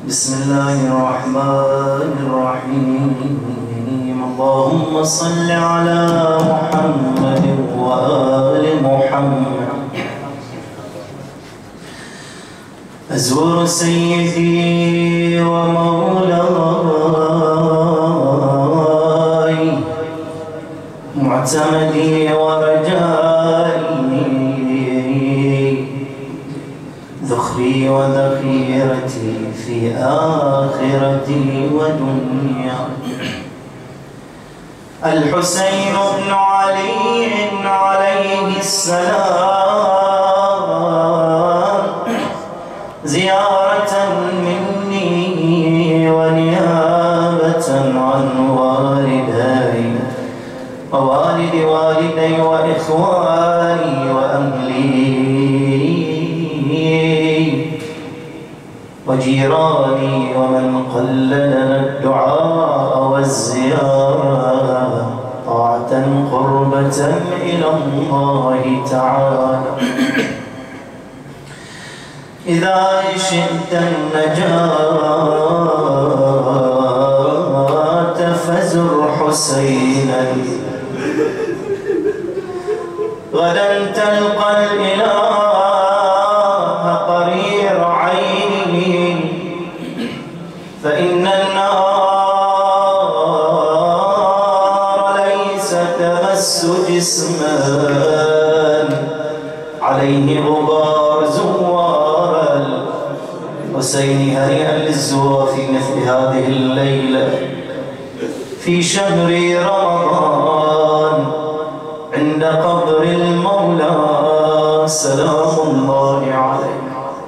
بسم الله الرحمن الرحيم. اللهم صل على محمد وآل محمد. أزور سيدي ومولاي معتمدي ورجائي ذخري وذخيرتي في آخرتي ودنياي. الحسين بن علي عليه السلام زيارة مني ونيابة عن والدي ووالد والدي وإخواني وأهلي وجيراني ومن قلدنا الدعاء والزيارة طاعة قربة إلى الله تعالى. إذا شئت النجاة فزر حسينا غدا تلقى الإله قرير عينه، فإن النار ليس تمس جسما عليه غبار زوار الحسين. هنيئا للزوار في مثل هذه الليلة في شهر رمضان عند قبر المولى سلام الله عليه.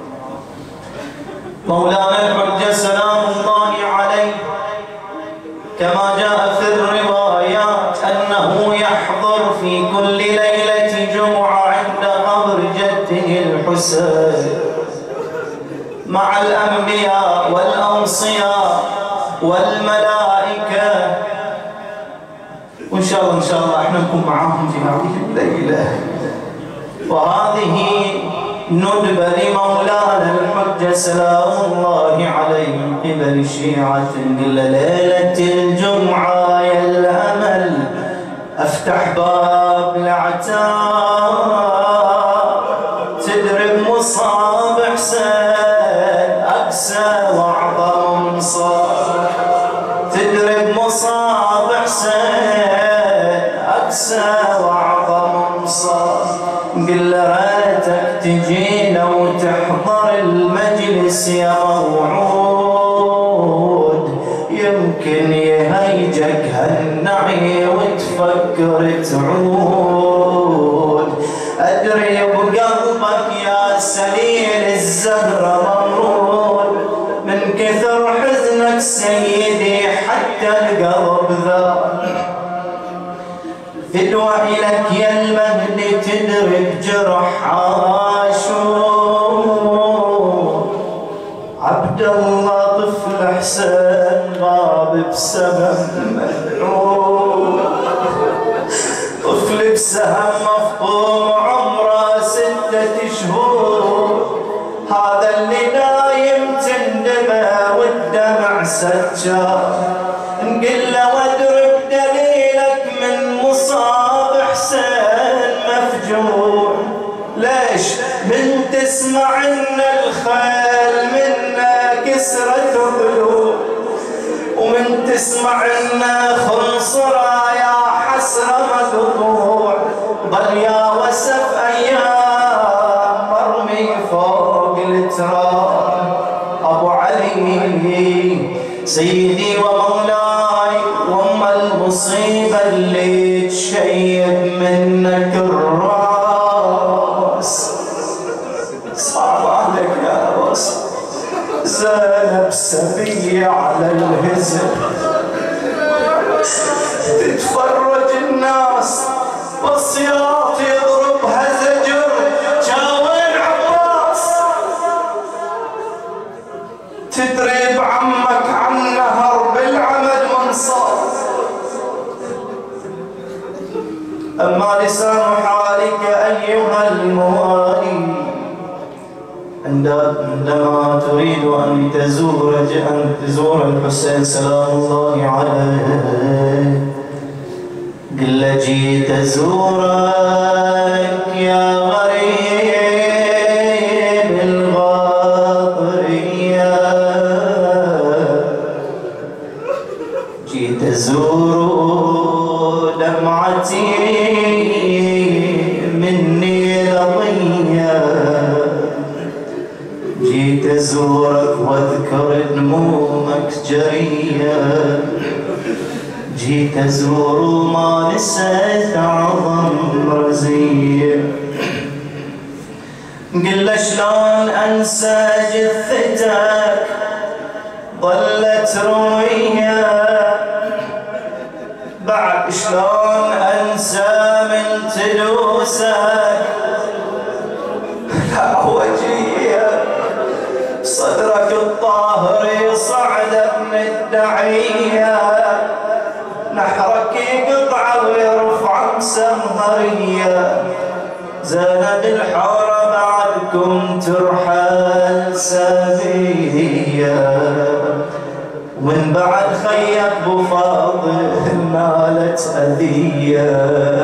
مولانا الحجة سلام الله عليه كما جاء في الروايات أنه يحضر في كل ليلة جمعة عند قبر جده الحسين مع الأنبياء والأوصياء والملائكة، وإن شاء الله احنا نكون معاهم في هذه الليلة. وهذه ندبة لمولانا الحجة سلام الله عليه من قبل شيعة ليلة الجمعة يا الأمل أفتح باب العتاب تدرب مصاب حسين أقسى وأعظم مصاب، تدرب مصاب حسين أقسى وأعظم مصاب. قل له ريتك تجينا وتحضر المجلس يا موعود، يمكن يهيجك هالنعي وتفكر تعود. أدري بقلبك يا سليل الزهرة ممرود من كثر حزنك سيدي حتى القلب ذاب. فدوى إلك يا المهد تدرك جرح عاشور. عبد الله طفل حسين غاب بسبب ملعون، طفل بسهم مفطوم عمره 6 شهور. هذا اللي دايم تندمه والدمع سجار. نقل له واضرب دليلك من مصاب حسين مفجوع. ليش من تسمع ان الخيل منا كسرت ضلوع، ومن تسمع ان خنصرة يا حسرة مقطوع. ضل يا وسف ايام مرمي فوق التراب. ابو علي سيدي ومولاي وام المصيبة اللي تشيب منك الراس. صعب عليك يا راس. زينب سبية على الهزل تتفرج الناس بالصياط يضربها زجر. جاوين عباس تدري بعمك عن نهر بالعمد منصار. أما لسان حالك أيها الموالي عند عندما تريد أن تزور الحسين سلام الله عليه، قل له جيت أزورك يا غريب الغاضرية، جيت أزور دمعتي مني لضية، جيت أزورك واذكر دمومك جرية، جيت أزور وما نسيت أعظم رزية، قل له شلون أنسى جثتك ظلت روية، بعد شلون أنسى من تلوسك وجيه، صدرك الطاهر يصعد من الدعية، نحرك قطعة ويرفع مسمرية، زينب الحورة بعدكم ترحل سبية، ومن بعد خيك بفاضل نالت أذية،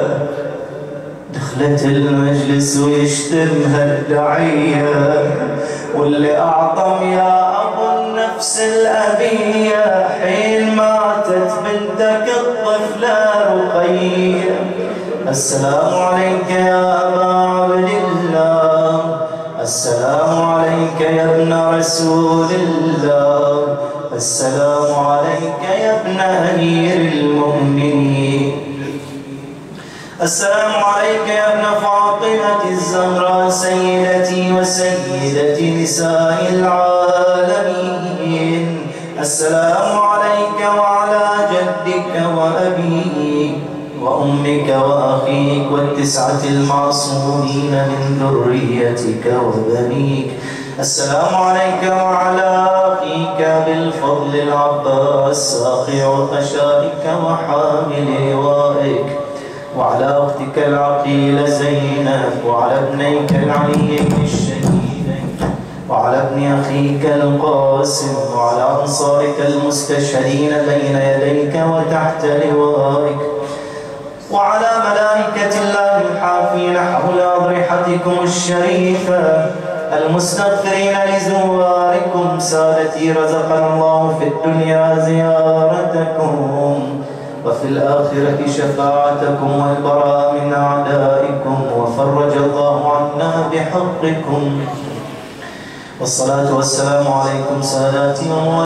دخلت المجلس ويشتمها الدعية، واللي أعظم يا أبو النفس الأبية، حين ماتت بنتك الطفلة رقية، السلام عليك يا أبا عبد الله، السلام عليك يا ابن رسول الله، السلام عليك يا ابن أمير المؤمنين، السلام عليك يا ابن فاطمة الزهراء سيدتي وسيدة نساء العالمين، السلام عليك وعلى جدك وأبيك وأمك وأخيك والتسعة المعصومين من ذريتك وبنيك، السلام عليك وعلى أخيك بالفضل العباس ساقع خشائك وحامل لوائك، وعلى أختك العقيلة زينب، وعلى ابنيك العليين الشهيدين، وعلى ابن أخيك القاسم، وعلى أنصارك المستشهدين بين يديك وتحت لوائك، وعلى ملائكة الله الحافين حول أضرحتكم الشريفة المستغفرين لزواركم، سادتي رزقنا الله في الدنيا زيارتكم وفي الآخرة شفاعتكم والبراء من أعدائكم، وفرج الله عنا بحقكم، والصلاة والسلام عليكم ساداتي ومواليكم.